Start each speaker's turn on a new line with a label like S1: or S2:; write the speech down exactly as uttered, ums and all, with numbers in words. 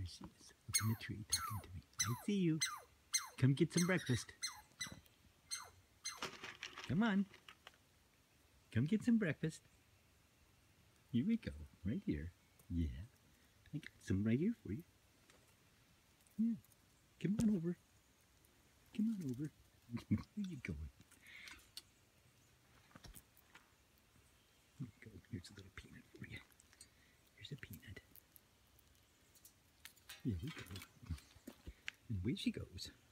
S1: she is, up in the tree talking to me. I see you. Come get some breakfast. Come on. Come get some breakfast. Here we go. Right here. Yeah. I got some right here for you. Yeah. Come on over. Come on over. Where you going? Here you go. Here's a little peanut for you. Here's a peanut. There we go. And away she goes.